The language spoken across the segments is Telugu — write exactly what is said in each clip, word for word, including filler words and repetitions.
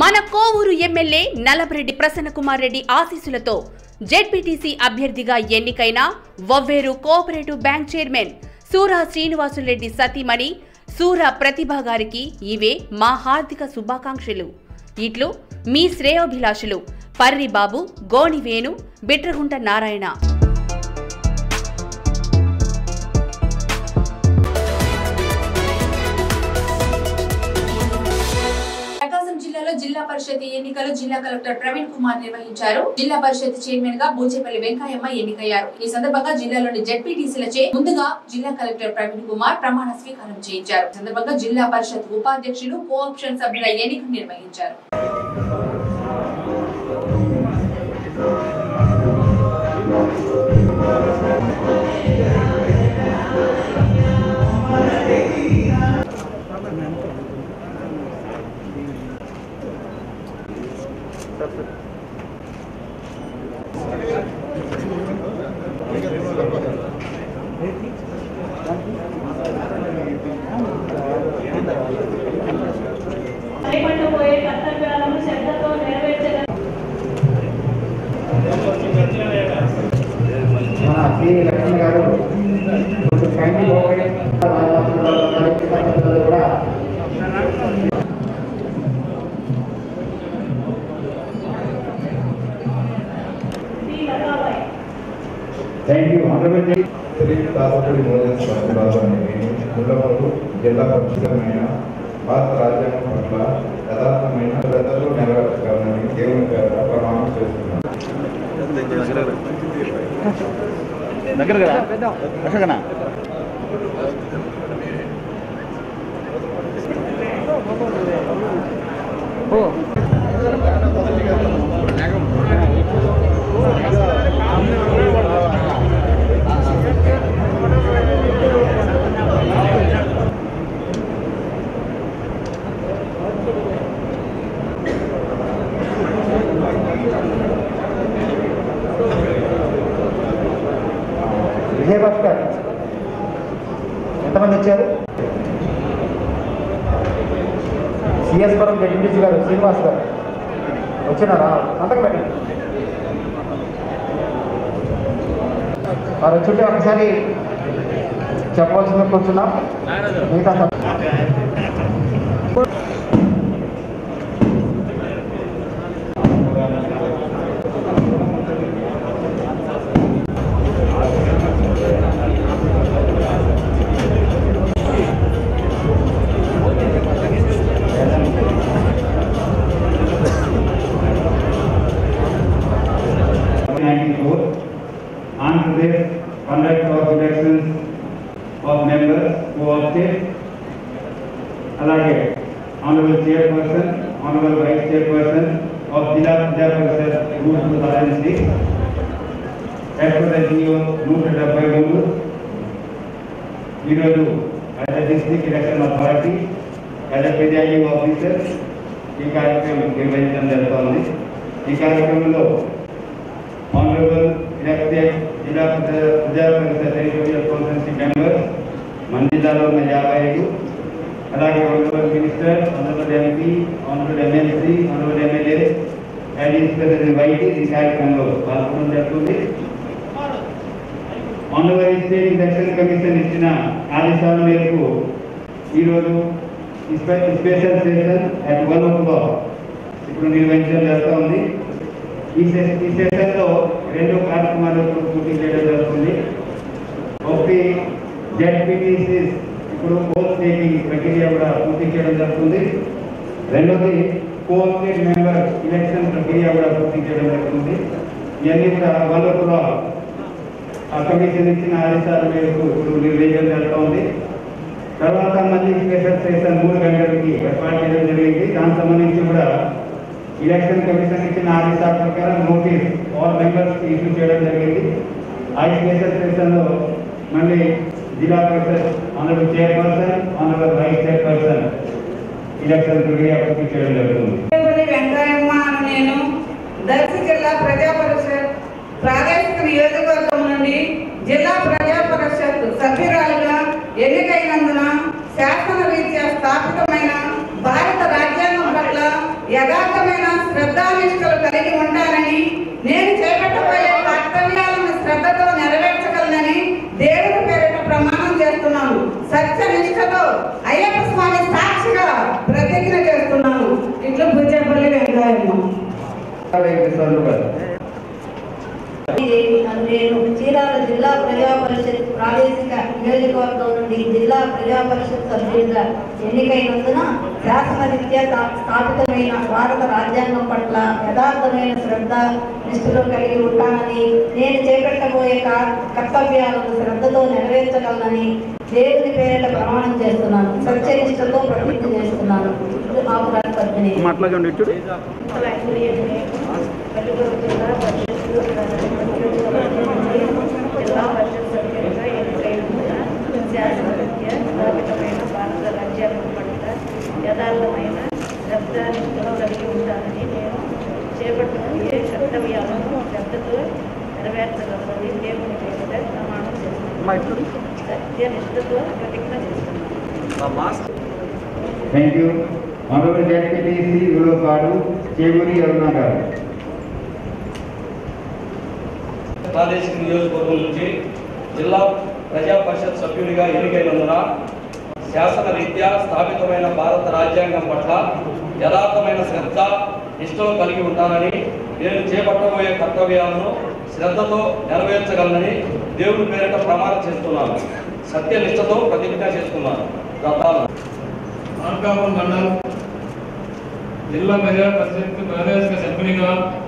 మన కోవూరు ఎమ్మెల్యే నల్లపరెడ్డి ప్రసన్న కుమార్ రెడ్డి ఆశీస్సులతో జెడ్పీటీసీ అభ్యర్థిగా ఎన్నికైన Vavveru cooperative bank chairman Sura Srinivasulureddy సతీమణి సూరా ప్రతిభ గారికి ఇవే మా హార్దిక శుభాకాంక్షలు. ఇట్లు మీ శ్రేయోభిలాషులు పర్రి బాబు, గోని వేణు, బిట్రగుంట నారాయణ. జిల్లాలో జిల్లా పరిషత్ ఎన్నికలు జిల్లా కలెక్టర్ ప్రవీణ్ కుమార్ నిర్వహించారు. జిల్లా పరిషత్ చైర్మన్ గా బూచేపల్లి వెంకయ్యమ్మ ఎన్నికయ్యారు. ఈ సందర్భంగా జిల్లాలోని జెడ్పీటీసీలచే ముందుగా జిల్లా కలెక్టర్ ప్రవీణ్ కుమార్ ప్రమాణ స్వీకారం చేయించారు. ఈ సందర్భంగా జిల్లా పరిషత్ ఉపాధ్యక్షులు, కోఆప్షన్ సభ్యుల ఎన్నికలు నిర్వహించారు. Laxman garu thank you. శ్రీ దాసపల్లి మోదీ ముల్లమూరు జిల్లా పరిశుభ్రమైన భారత రాజ్యాంగం పట్ల యథార్థమైన శ్రద్ధలు నెరవేర్చగలనని దేవుని పేర ప్రమాణం చేస్తున్నాను. దగ్గర కదా అక్కడనా ఓ విజయభాస్కర్ ఎంతమంది వచ్చారు? సిఎస్ పురం జడ్పీటీసీ గారు శ్రీనివాస్ గారు వచ్చినారా? సంతకం పెట్టండి. వారు వచ్చుంటే ఒకసారి చెప్పవలసింది కూర్చున్నాం. మిగతా Andhra conduct of elections of members who opted alage honorable chairperson, honorable vice chairperson of Jilla Praja Parishad Group two thousand six as per the G O నూట డెబ్బై మూడు ఈరోజు as a district election authority as a presiding officer ఈ కార్యక్రమం నిర్వహించడం జరుగుతోంది. ఈ కార్యక్రమంలో honorable elected జిల్లా ప్రజా పరిషత్ టెరిటోరియల్ కాన్ఫరెన్స్ మెంబర్స్ మన జిల్లాలో ఉన్న యాభై ఐదు, అలాగే honourable minister, honourable MP, honourable MLC, honourable MLA additional వైద్య ఈ కార్యక్రమంలో పాల్గొనడం జరుగుతుంది. ఆనరబుల్ స్టేట్ ఎలక్షన్ కమిషన్ ఇచ్చిన ఆదేశాల మేరకు ఈరోజు special session at one o'clock ఇప్పుడు నిర్వహించడం జరుగుతూ ఉంది. ఈ ఈ సెషన్లో రెండు కార్యక్రమాలు పూర్తి చేయడం జరుగుతుంది. ఒకటి జెడ్పీటీసీ ఇప్పుడు పోస్ట్ టేకింగ్ ప్రక్రియ కూడా పూర్తి చేయడం జరుగుతుంది. రెండోది కోఆపరేటివ్ మెంబర్ ఎలక్షన్ ప్రక్రియ కూడా పూర్తి చేయడం జరుగుతుంది. ఇవన్నీ కూడా వాళ్ళు కూడా ఆ కమిషన్ ఇచ్చిన ఆదేశాల మేరకు ఇప్పుడు నిర్వహించడం జరుగుతుంది. తర్వాత మళ్ళీ స్పెషల్ సెషన్ మూడు గంటలకి ఏర్పాటు చేయడం జరిగింది. దానికి సంబంధించి కూడా ఎలక్షన్ కమిషన్ ఇచ్చిన ఆదేశాల ప్రకారం నోటీస్ ఆల్ మెంబర్స్ ఇష్యూ చేయడం జరిగింది. ఆ స్పెషల్ సెషన్లో మళ్ళీ Zilla Parishad honourable chairperson, honourable vice chairperson election ప్రక్రియ పూర్తి చేయడం జరుగుతుంది. వెంకయ్యమ్మ నేను దర్శి జిల్లా ప్రజా పరిషత్ ప్రాదేశిక నియోజకవర్గం నుండి జిల్లా ప్రజా పరిషత్ సభ్యురాలుగా ఎన్నికైనందున శాసన రీత్యా స్థాపితమైన భారత రాజ్యాంగం పట్ల యథార్థ నిష్ఠతో అయ్యప్ప స్వామి సాక్షిగా ప్రతిజ్ఞ చేస్తున్నాను. ఇట్లా బుజ్జేపల్లి వెంకయ్యమ్మ. నేను చీరాల జిల్లా ప్రజా పరిషత్ ప్రాదేశిక నియోజకవర్గం నుండి జిల్లా ప్రజా పరిషత్ సభ్యుడిగా ఎన్నికైనందున శాసనరీత్యా స్థాపితమైన భారత రాజ్యాంగం పట్ల యథార్థమైన శ్రద్ధ నిష్ఠలో కలిగి ఉంటానని, నేను చేపట్టబోయే కర్తవ్యాలను శ్రద్ధతో నెరవేర్చగలనని దేవుని పేరిట ప్రమాణం చేస్తున్నాను. సత్యనిష్టతో ప్రతిజ్ఞ చేస్తున్నాను. జిల్లా పరిషత్ సభ్యులుగా ఎన్నికైనందున శాసనరీత్యా స్థాపితమైన భారత రాజ్యాంగం పట్ల యథార్థమైన శ్రద్ధ నిష్ఠలో కలిగి ఉంటానని, నేను చేపట్టబోయే కర్తవ్యాలను శ్రద్ధతో నెరవేర్చగలనని దేవుని పేరిట ప్రమాణం చేస్తున్నాను. సత్యనిష్టతో ప్రతిజ్ఞ చేస్తున్నాను. Thank you. Honourable ZPTC Ulavapadu Chemuri Aruna garu. ప్రాదేశిక నియోజకవర్గం నుంచి జిల్లా ప్రజా పరిషత్ సభ్యుడిగా ఎన్నికైనందున శాసన రీత్యా స్థాపితమైన భారత రాజ్యాంగం పట్ల యథార్థమైన శ్రద్ధ నిష్ఠను కలిగి ఉంటానని, నేను చేపట్టబోయే కర్తవ్యాలను శ్రద్ధతో నెరవేర్చగలనని దేవుని పేరిట ప్రమాణం చేస్తున్నాను. సత్యనిష్టతో ప్రతిజ్ఞ చేస్తున్నాను. మార్కాపురం మండలం జిల్లా ప్రజా పరిషత్ ప్రాదేశిక సభ్యునిగా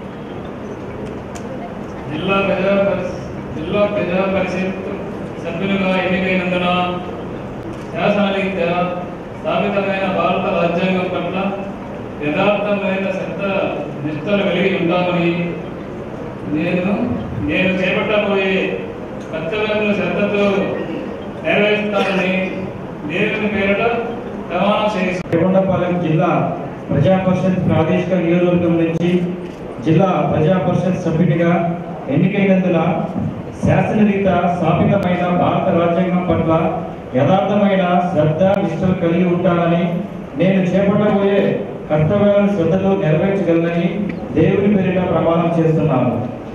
జిల్లా ప్రజా జిల్లా ప్రజా పరిషత్ సభ్యులుగా ఎన్నికైనందున శాసనరీత్యా స్థాపితమైన భారత రాజ్యాంగం పట్ల యథార్థమైన శ్రద్ధ నిష్ఠలు కలిగి ఉంటామని, నేను నేను చేపట్టబోయే కర్తవ్యాలను శ్రద్ధతో నెరవేరుస్తానని దేవుని పేరిట ప్రమాణం చేసి కొండపాలెం జిల్లా ప్రజా పరిషత్ ప్రాదేశిక నియోజకవర్గం నుంచి జిల్లా ప్రజా పరిషత్ సభ్యుడిగా ఎన్నికైనందున శాసనరీత్యా స్థాపితమైన భారత రాజ్యాంగం పట్ల యథార్థమైన శ్రద్ధ నిష్ఠలు కలిగి ఉంటానని, నేను చేపట్టబోయే కర్తవ్యాలను శ్రద్ధతో నెరవేర్చగలనని దేవుని పేరిట ప్రమాణం చేస్తున్నాను.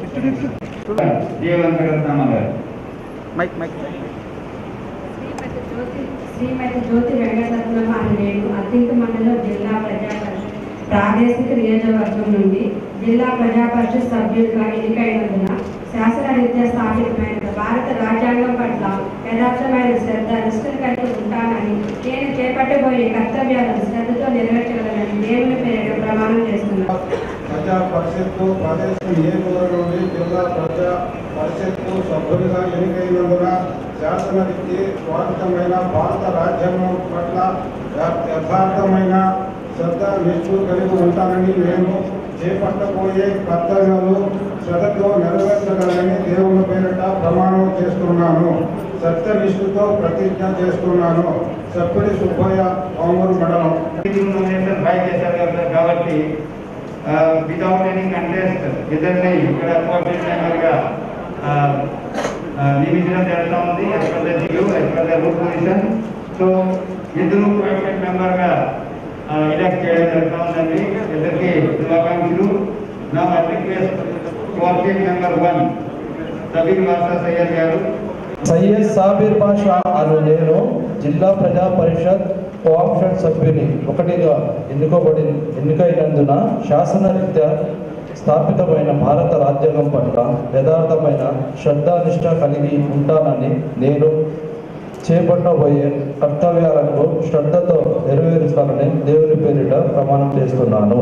శ్రీమతి జ్యోతి వెంకటరత్నమ్మ అని నేను అత్యంత మండలం జిల్లా ప్రజా పరిషత్ ప్రాదేశిక నియోజకవర్గం నుండి జిల్లా ప్రజా పరిషత్ సభ్యులుగా ఎన్నికైనందున శాసనరీత్యా స్థాపితమైన భారత రాజ్యాంగం పట్ల యథార్థమైన శ్రద్ధ నిష్ఠలు కలిగి ఉంటానని, నేను చేపట్టబోయే కర్తవ్యాలను శ్రద్ధతో నెరవేర్చగలనని దేవుని పేరిట ప్రమాణం చేస్తున్నాను. ప్రజా పరిషత్తు ప్రాదేశిక నియోజకవర్గం నుండి జిల్లా ప్రజా పరిషత్తు సభ్యులుగా ఎన్నికైనందున శాసనరీత్యా స్వాగతమైన భారత రాజ్యాంగం పట్ల యథార్థమైన శ్రద్ధ నిష్ఠలు కలిగి ఉంటానని, నేను చేపట్టబోయే కర్తవ్యాలు శ్రద్ధతో నెరవేర్చగలనని దేవుని పేరిట ప్రమాణం చేస్తున్నాను. సత్యనిష్ఠతో ప్రతిజ్ఞ చేస్తున్నాను. సభ్యుడి సుబ్బయ్య, పామూరు మండలం. ట్రై చేశారు కాబట్టి వితౌట్ ఎనీ కంటెస్ట్ ఇద్దరిని ఇక్కడ అపాయింట్మెంట్ మెంబర్గా నియమించడం జరుగుతూ ఉంది. As per the GO, as per the rule position. So ఇద్దరు అపాయింట్మెంట్ మెంబర్గా ఎలక్ట్ చేయడం జరుగుతూ ఉందండి. ఇద్దరికి శుభాకాంక్షలు. నా request coordinate member one Sabir Basha Syed garu. Syed Sabir బాషా అను నేను జిల్లా ప్రజా పరిషత్ కోఆప్షన్ సభ్యుని ఒకటిగా ఎన్నుకోబడి ఎన్నికైనందున శాసనరీత్యా స్థాపితమైన భారత రాజ్యాంగం పట్ల యథార్థమైన శ్రద్ధానిష్ట కలిగి ఉంటానని, నేను చేపట్టబోయే కర్తవ్యాలను శ్రద్ధతో నెరవేరుస్తానని దేవుని పేరిట ప్రమాణం చేస్తున్నాను.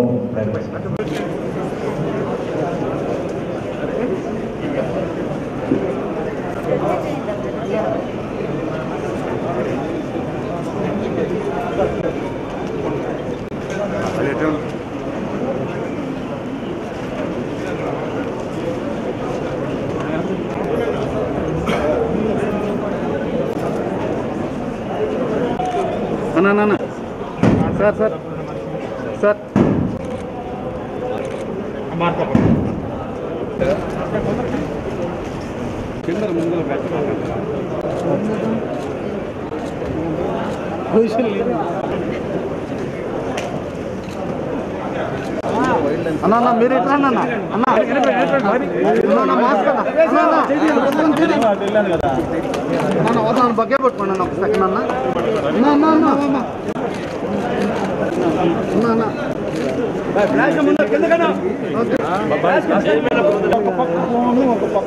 అన్నా సార్ సార్ సార్ కింద ముందులో పెట్టాలి. పొజిషన్ లేదు. వైల్డ్ అన్న అన్న మీరు ఇట్లా అన్న అన్న అన్న మాస్క్ అన్న అన్న వద్దాను బగ్గే పట్టుకోండి అన్న ఒక సెకండ్ అన్న అన్న అన్న అన్న అన్న అన్న ఫ్లాష్ ముందు కిందకన్నా ఒక పక్క ఒక పక్క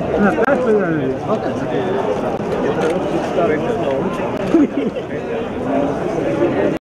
ఫ్లాష్ ఓకే